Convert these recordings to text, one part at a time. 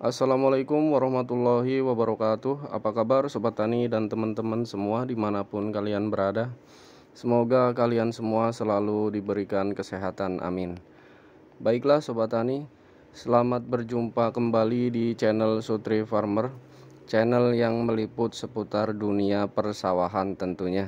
Assalamualaikum warahmatullahi wabarakatuh. Apa kabar Sobat Tani dan teman-teman semua dimanapun kalian berada? Semoga kalian semua selalu diberikan kesehatan, amin. Baiklah Sobat Tani, selamat berjumpa kembali di channel Sutri Farmer, channel yang meliput seputar dunia persawahan tentunya.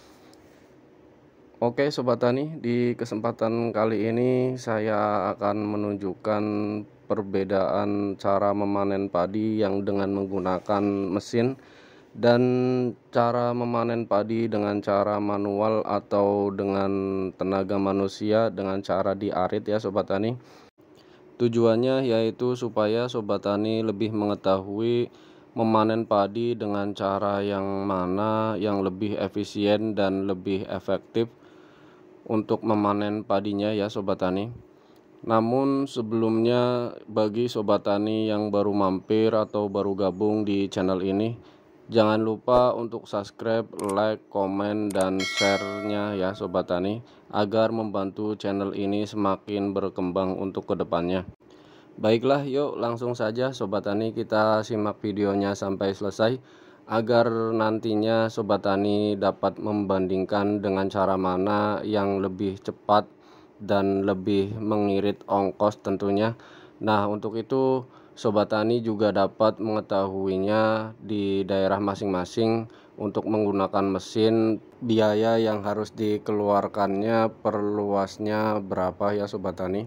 Oke Sobat Tani, di kesempatan kali ini saya akan menunjukkan perbedaan cara memanen padi yang dengan menggunakan mesin dan cara memanen padi dengan cara manual atau dengan tenaga manusia dengan cara diarit ya Sobat Tani. Tujuannya yaitu supaya Sobat Tani lebih mengetahui memanen padi dengan cara yang mana yang lebih efisien dan lebih efektif untuk memanen padinya ya Sobat Tani. Namun sebelumnya bagi Sobat Tani yang baru mampir atau baru gabung di channel ini, jangan lupa untuk subscribe, like, komen, dan share-nya ya Sobat Tani, agar membantu channel ini semakin berkembang untuk kedepannya. Baiklah, yuk langsung saja Sobat Tani kita simak videonya sampai selesai, agar nantinya Sobat Tani dapat membandingkan dengan cara mana yang lebih cepat dan lebih mengirit ongkos tentunya. Nah, untuk itu Sobat Tani juga dapat mengetahuinya di daerah masing-masing. Untuk menggunakan mesin, biaya yang harus dikeluarkannya per luasnya berapa ya Sobat Tani.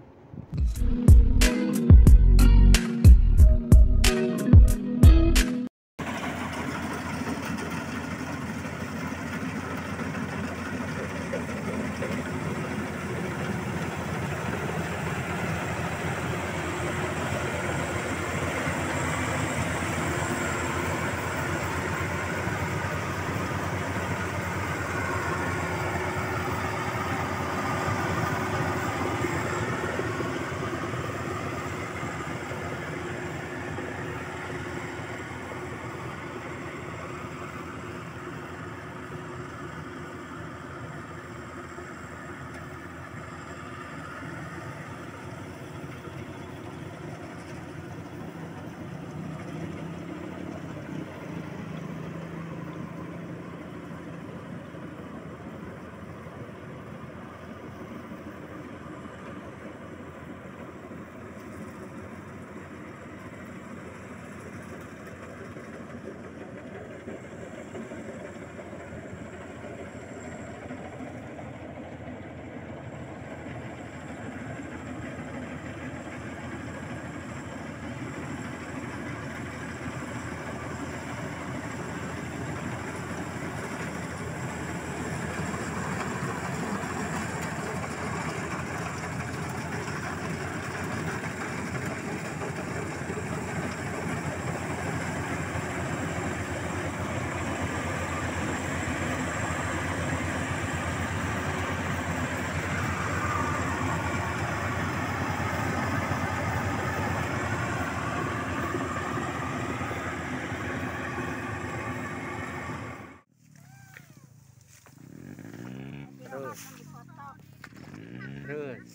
Terus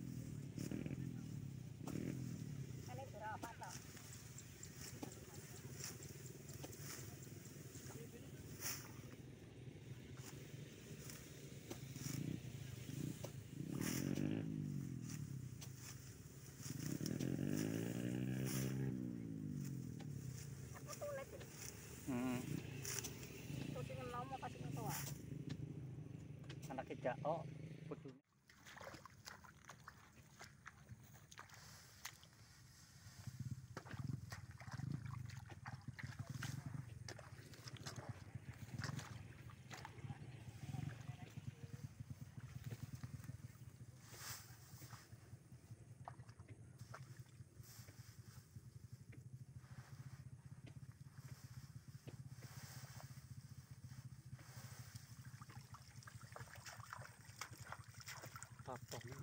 anak kita putu. Apa